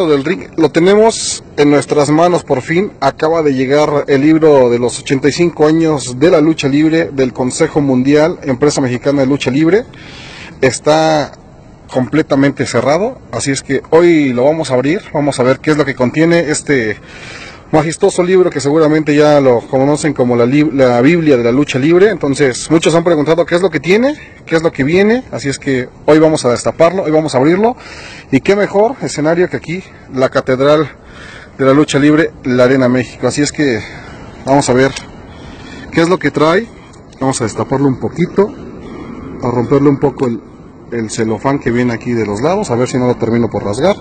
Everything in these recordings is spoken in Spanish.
Alto del Ring. Lo tenemos en nuestras manos por fin. Acaba de llegar el libro de los 85 años de la lucha libre del Consejo Mundial, empresa mexicana de lucha libre. Está completamente cerrado, así es que hoy lo vamos a abrir. Vamos a ver qué es lo que contiene este majestuoso libro que seguramente ya lo conocen como la Biblia de la lucha libre. Entonces muchos han preguntado qué es lo que tiene, qué es lo que viene, así es que hoy vamos a destaparlo, hoy vamos a abrirlo. Y qué mejor escenario que aquí, la catedral de la lucha libre, la Arena México. Así es que vamos a ver qué es lo que trae. Vamos a destaparlo un poquito, a romperle un poco el celofán que viene aquí de los lados, a ver si no lo termino por rasgar.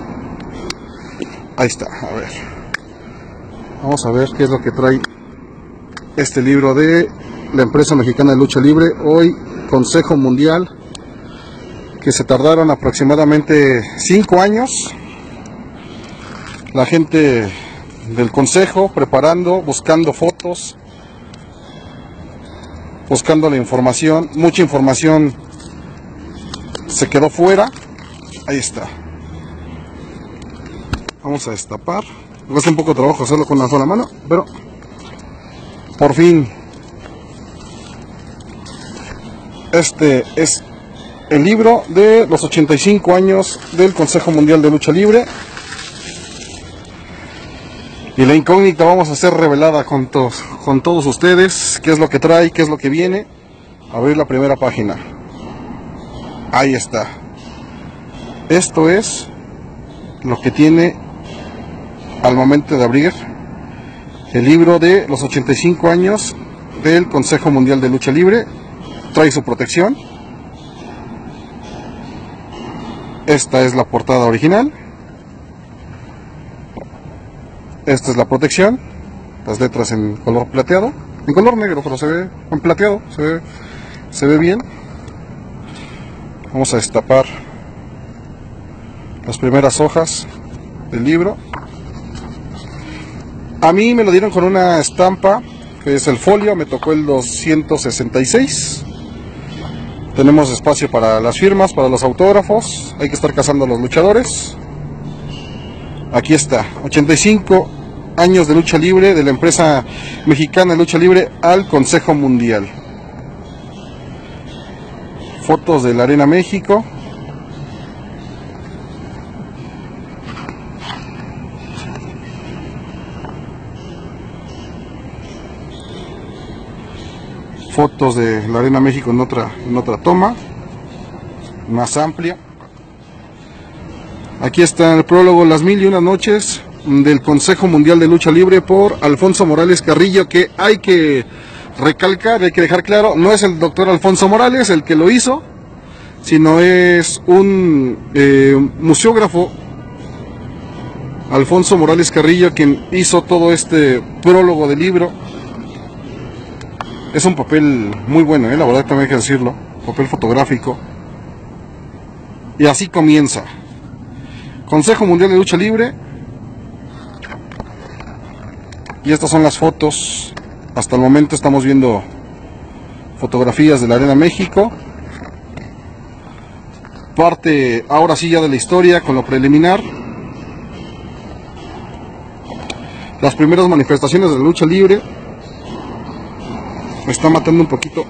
Ahí está, a ver. Vamos a ver qué es lo que trae este libro de la empresa mexicana de lucha libre, hoy Consejo Mundial, que se tardaron aproximadamente 5 años. La gente del consejo preparando, buscando fotos, buscando la información. Mucha información se quedó fuera. Ahí está. Vamos a destapar. Me cuesta un poco de trabajo hacerlo con una sola mano, pero por fin este es el libro de los 85 años del Consejo Mundial de Lucha Libre. Y la incógnita vamos a ser revelada con todos ustedes. ¿Qué es lo que trae? ¿Qué es lo que viene? Abrir la primera página. Ahí está. Esto es lo que tiene al momento de abrir el libro de los 85 años del Consejo Mundial de Lucha Libre. Trae su protección. Esta es la portada original. Esta es la protección. Las letras en color plateado. En color negro, pero se ve en plateado. Se ve bien. Vamos a destapar las primeras hojas del libro. A mí me lo dieron con una estampa, que es el folio, me tocó el 266. Tenemos espacio para las firmas, para los autógrafos. Hay que estar cazando a los luchadores. Aquí está, 85 años de lucha libre de la empresa mexicana de lucha libre al Consejo Mundial. Fotos de la Arena México. Fotos de la Arena México en otra toma más amplia. Aquí está el prólogo, Las 1001 noches del Consejo Mundial de Lucha Libre, por Alfonso Morales Carrillo, que hay que recalcar, hay que dejar claro, no es el doctor Alfonso Morales el que lo hizo, sino es un museógrafo, Alfonso Morales Carrillo, quien hizo todo este prólogo del libro. Es un papel muy bueno, la verdad también hay que decirlo, papel fotográfico. Y así comienza. Consejo Mundial de Lucha Libre. Y estas son las fotos. Hasta el momento estamos viendo fotografías de la Arena México. Parte ahora sí ya de la historia con lo preliminar. Las primeras manifestaciones de la lucha libre. Me está matando un poquito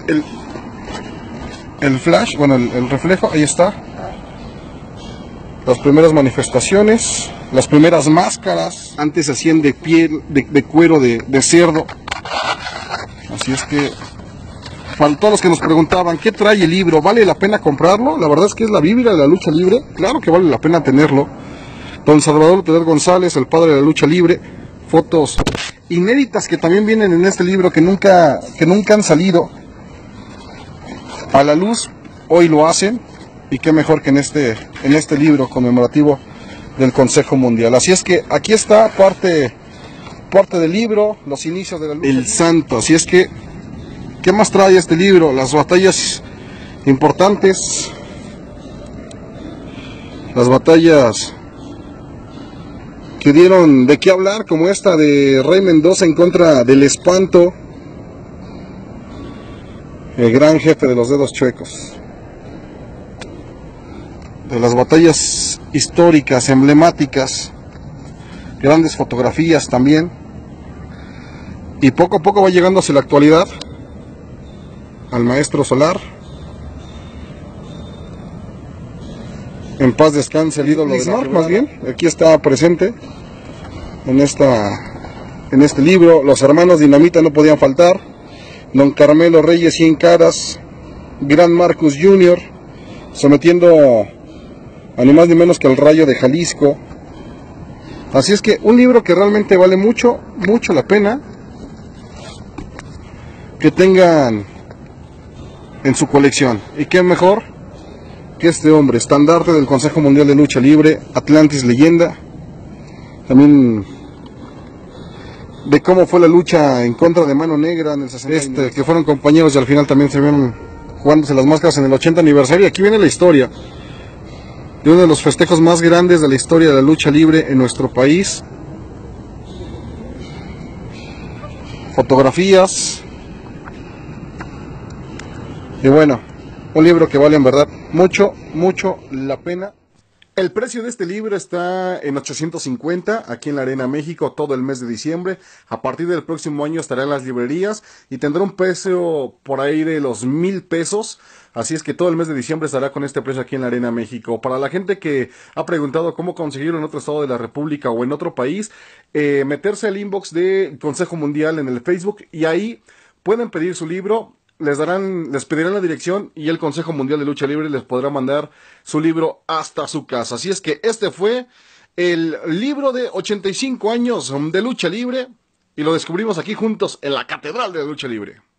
el flash, bueno, el reflejo, ahí está. Las primeras manifestaciones, las primeras máscaras, antes se hacían de piel, de cuero de cerdo. Así es que, para todos los que nos preguntaban, ¿qué trae el libro? ¿Vale la pena comprarlo? La verdad es que es la Biblia de la lucha libre, claro que vale la pena tenerlo. Don Salvador Pedro González, el padre de la lucha libre, fotos inéditas que también vienen en este libro, que nunca han salido a la luz. Hoy lo hacen, y qué mejor que en este libro conmemorativo del Consejo Mundial. Así es que aquí está parte del libro, los inicios de la lucha. El Santo. Así es que, ¿qué más trae este libro? Las batallas importantes, las batallas que dieron de qué hablar, como esta de Rey Mendoza en contra del Espanto, el gran jefe de los Dedos Chuecos. de las batallas históricas, emblemáticas, grandes fotografías también, y poco a poco va llegando hacia la actualidad al maestro Solar. En paz descanse el ídolo de Bismarck, más bien, aquí está presente en este libro. Los hermanos Dinamita no podían faltar, don Carmelo Reyes 100 caras, Gran Marcus Jr., sometiendo a ni más ni menos que al Rayo de Jalisco. Así es que un libro que realmente vale mucho, mucho la pena que tengan en su colección. Y qué mejor que este hombre, estandarte del Consejo Mundial de Lucha Libre, Atlantis leyenda, también de cómo fue la lucha en contra de Mano Negra en el 69, que fueron compañeros y al final también se vieron jugándose las máscaras en el 80 aniversario. Y aquí viene la historia de uno de los festejos más grandes de la historia de la lucha libre en nuestro país. Fotografías. Y bueno, un libro que vale en verdad mucho, mucho la pena. El precio de este libro está en 850 aquí en la Arena México todo el mes de diciembre. A partir del próximo año estará en las librerías y tendrá un precio por ahí de los 1,000 pesos. Así es que todo el mes de diciembre estará con este precio aquí en la Arena México. Para la gente que ha preguntado cómo conseguirlo en otro estado de la República o en otro país, meterse al inbox de Consejo Mundial en el Facebook y ahí pueden pedir su libro. Les pedirán la dirección y el Consejo Mundial de Lucha Libre les podrá mandar su libro hasta su casa. Así es que este fue el libro de 85 años de lucha libre y lo descubrimos aquí juntos en la Catedral de la Lucha Libre.